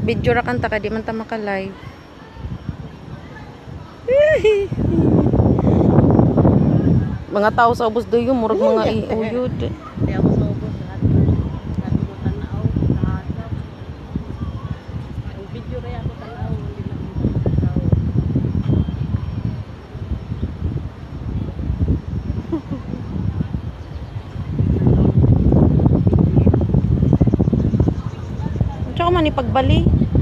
Video ra kanta ka di man ta maka-live. Mga tao sa ubos do yung murag mga iuyod. Di ako sa ubos lahat. Natulutan na ako. Lahat. Ang video kaya ako tanaw. Hindi lang tanaw. Tsaka man ipagbali.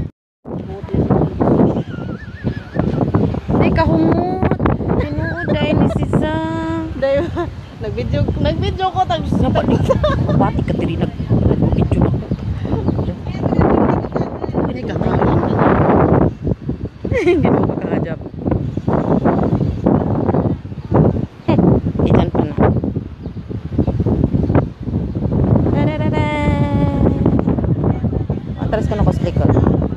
Ay kahumot. Tinuod ay ni Sisa. Nag-video ko tag Bati ka diri nag-video na ko. Hindi ka kawan. Hindi mo makakajab. Itan pa na. Dadadada. Atras ka na ko sa likod.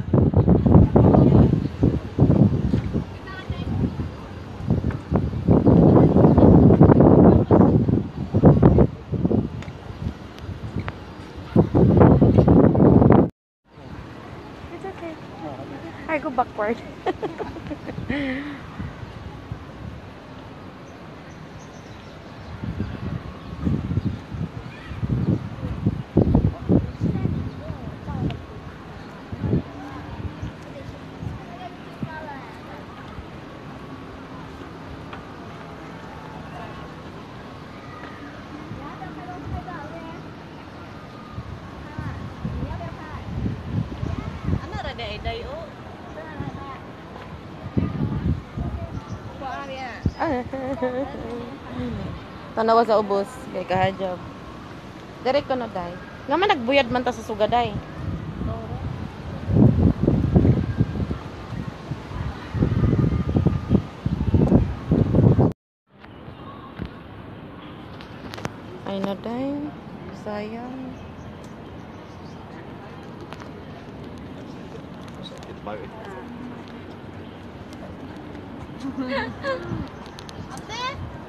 It's okay. I go backward. Ano ra day o? Tanawa sa ubos kay kahajab. Direk ko na day. Nga man nagbuyad man ta sa sugaday. Ay na day. Sayang. Ate?